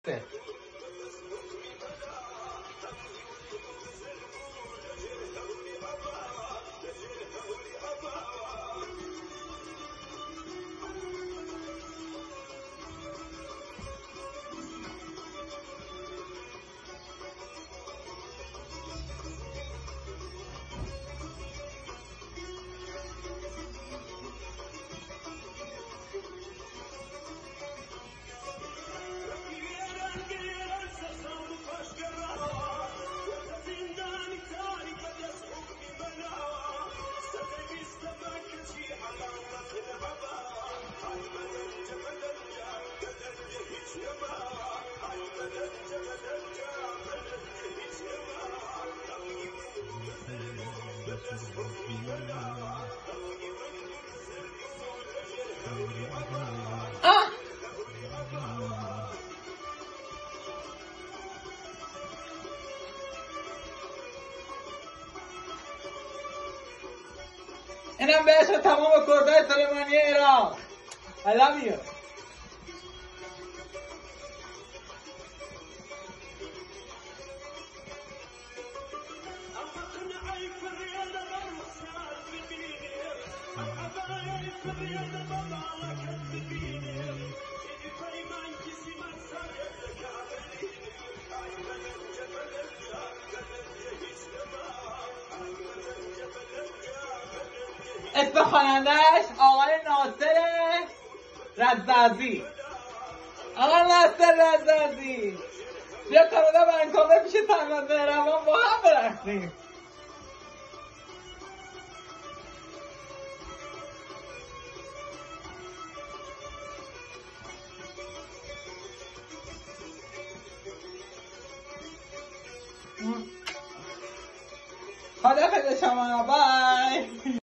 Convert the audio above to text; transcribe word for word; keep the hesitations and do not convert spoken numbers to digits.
آه اینم بهش تمام کردهای سلیمانی عراق. I love you. اسم خواننده‌اش آقای ناصر رزازی. آقای ناصر رزازی بیا کانادا ونکوور پیش تنوز مهربان با هم برقصیم. خدا خدا شما. بای.